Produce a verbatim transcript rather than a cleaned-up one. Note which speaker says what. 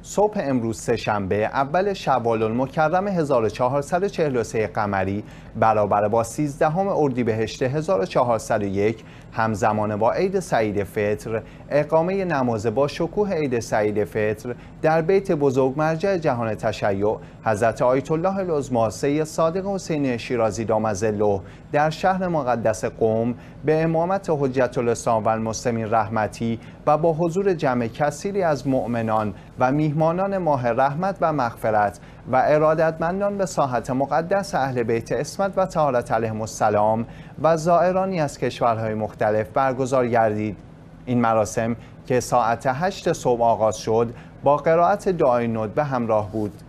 Speaker 1: صبح امروز سه‌شنبه اول شوال المکرم هزار و چهارصد و چهل و سه قمری برابر با سیزدهم اردیبهشت هزار و چهارصد و یک همزمان با عید سعید فطر اقامه نماز با شکوه عید سعید فطر در بیت بزرگ مرجع جهان تشیع حضرت آیت الله العظمی سید صادق حسینی شیرازی دام ظله در شهر مقدس قم به امامت حجت الاسلام و المسلمین رحمتی و با حضور جمع کثیری از مؤمنان و میهمانان ماه رحمت و مغفرت و ارادتمندان به ساحت مقدس اهل بیت عصمت و طهارت علیهم السلام و زائرانی از کشورهای مختلف برگزار گردید. این مراسم که ساعت هشت صبح آغاز شد با قرائت دعای ندبه همراه بود.